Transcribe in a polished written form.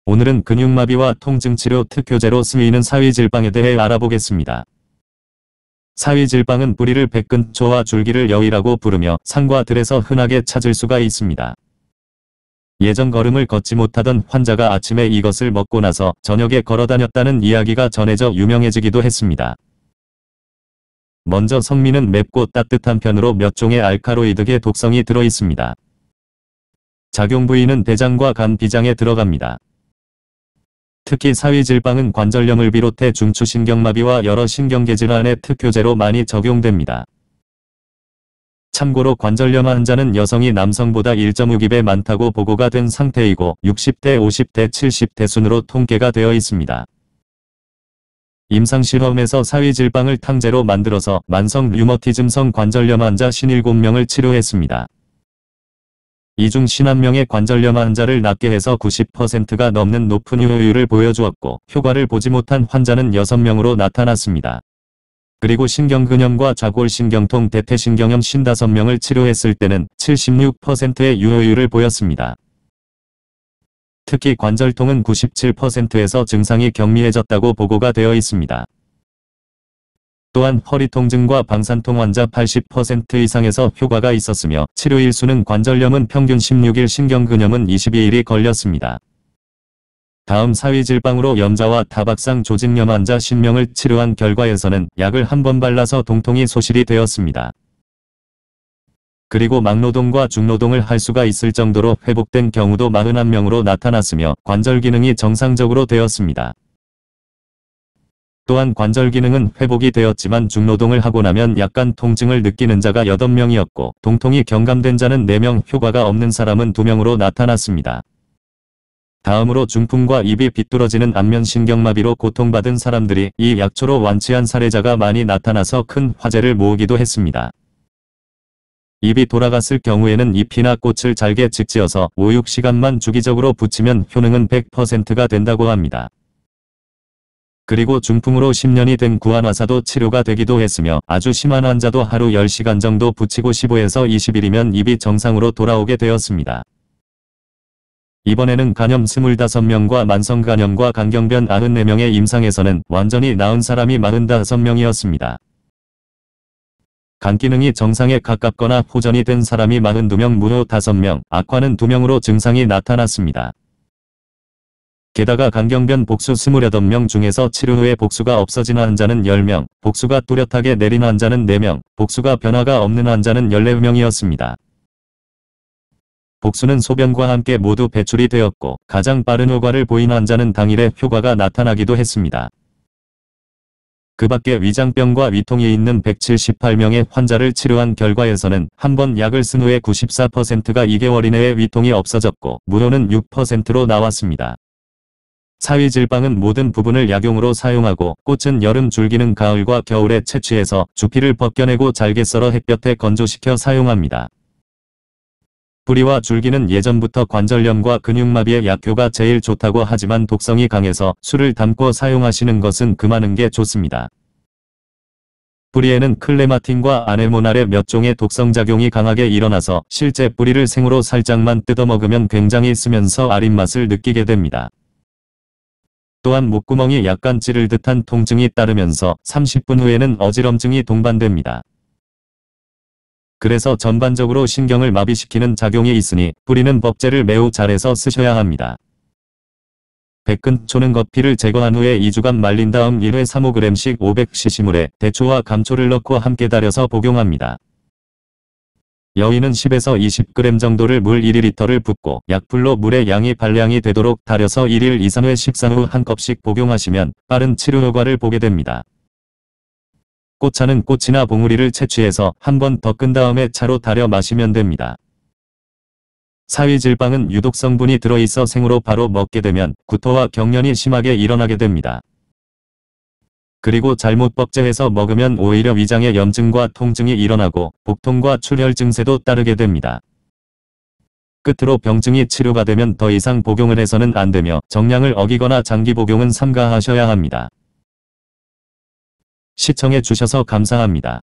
오늘은 근육마비와 통증치료 특효제로 쓰이는 사위질방에 대해 알아보겠습니다. 사위질방은 뿌리를 백근초와 줄기를 여위라고 부르며 산과 들에서 흔하게 찾을 수가 있습니다. 예전 걸음을 걷지 못하던 환자가 아침에 이것을 먹고 나서 저녁에 걸어다녔다는 이야기가 전해져 유명해지기도 했습니다. 먼저 성미는 맵고 따뜻한 편으로 몇 종의 알카로이드계 독성이 들어있습니다. 작용 부위는 대장과 간, 비장에 들어갑니다. 특히 사위질방은 관절염을 비롯해 중추신경마비와 여러 신경계질환의 특효제로 많이 적용됩니다. 참고로 관절염 환자는 여성이 남성보다 1.6배 많다고 보고가 된 상태이고 60대, 50대, 70대 순으로 통계가 되어 있습니다. 임상실험에서 사위질방을 탕제로 만들어서 만성 류머티즘성 관절염 환자 57명을 치료했습니다. 이 중 51명의 관절염 환자를 낫게 해서 90%가 넘는 높은 효율을 보여주었고 효과를 보지 못한 환자는 6명으로 나타났습니다. 그리고 신경근염과 좌골신경통, 대퇴신경염 55명을 치료했을 때는 76%의 유효율을 보였습니다. 특히 관절통은 97%에서 증상이 경미해졌다고 보고가 되어 있습니다. 또한 허리 통증과 방산통 환자 80% 이상에서 효과가 있었으며 치료일 수는 관절염은 평균 16일, 신경근염은 22일이 걸렸습니다. 다음 사위질방으로 염좌와 타박상 조직염 환자 10명을 치료한 결과에서는 약을 한 번 발라서 동통이 소실이 되었습니다. 그리고 막노동과 중노동을 할 수가 있을 정도로 회복된 경우도 41명으로 나타났으며 관절 기능이 정상적으로 되었습니다. 또한 관절 기능은 회복이 되었지만 중노동을 하고 나면 약간 통증을 느끼는 자가 8명이었고 동통이 경감된 자는 4명, 효과가 없는 사람은 2명으로 나타났습니다. 다음으로 중풍과 입이 비뚤어지는 안면신경마비로 고통받은 사람들이 이 약초로 완치한 사례자가 많이 나타나서 큰 화제를 모으기도 했습니다. 입이 돌아갔을 경우에는 잎이나 꽃을 잘게 직지어서 5-6시간만 주기적으로 붙이면 효능은 100%가 된다고 합니다. 그리고 중풍으로 10년이 된 구안화사도 치료가 되기도 했으며 아주 심한 환자도 하루 10시간 정도 붙이고 15에서 20일이면 입이 정상으로 돌아오게 되었습니다. 이번에는 간염 25명과 만성간염과 간경변 94명의 임상에서는 완전히 나은 사람이 45명이었습니다. 간 기능이 정상에 가깝거나 호전이 된 사람이 42명, 무효 5명, 악화는 2명으로 증상이 나타났습니다. 게다가 간경변 복수 28명 중에서 치료 후에 복수가 없어진 환자는 10명, 복수가 뚜렷하게 내린 환자는 4명, 복수가 변화가 없는 환자는 14명이었습니다. 복수는 소변과 함께 모두 배출이 되었고 가장 빠른 효과를 보인 환자는 당일에 효과가 나타나기도 했습니다. 그 밖에 위장병과 위통이 있는 178명의 환자를 치료한 결과에서는 한 번 약을 쓴 후에 94%가 2개월 이내에 위통이 없어졌고 무효는 6%로 나왔습니다. 사위질방은 모든 부분을 약용으로 사용하고 꽃은 여름, 줄기는 가을과 겨울에 채취해서 주피를 벗겨내고 잘게 썰어 햇볕에 건조시켜 사용합니다. 뿌리와 줄기는 예전부터 관절염과 근육마비의 약효가 제일 좋다고 하지만 독성이 강해서 술을 담고 사용하시는 것은 금하는 게 좋습니다. 뿌리에는 클레마틴과 아네모날의 몇 종의 독성작용이 강하게 일어나서 실제 뿌리를 생으로 살짝만 뜯어 먹으면 굉장히 쓰면서 아린 맛을 느끼게 됩니다. 또한 목구멍이 약간 찌를 듯한 통증이 따르면서 30분 후에는 어지럼증이 동반됩니다. 그래서 전반적으로 신경을 마비시키는 작용이 있으니 뿌리는 법제를 매우 잘해서 쓰셔야 합니다. 백근초는 겉피를 제거한 후에 2주간 말린 다음 1회 3-5g씩 500cc 물에 대초와 감초를 넣고 함께 달여서 복용합니다. 여위는 10에서 20g 정도를 물 1리터를 붓고 약불로 물의 양이 반량이 되도록 달여서 1일 2-3회 식사 후 한 컵씩 복용하시면 빠른 치료 효과를 보게 됩니다. 꽃차는 꽃이나 봉우리를 채취해서 한 번 더 끈 다음에 차로 달여 마시면 됩니다. 사위질방은 유독 성분이 들어있어 생으로 바로 먹게 되면 구토와 경련이 심하게 일어나게 됩니다. 그리고 잘못 법제해서 먹으면 오히려 위장에 염증과 통증이 일어나고 복통과 출혈 증세도 따르게 됩니다. 끝으로 병증이 치료가 되면 더 이상 복용을 해서는 안 되며 정량을 어기거나 장기 복용은 삼가하셔야 합니다. 시청해 주셔서 감사합니다.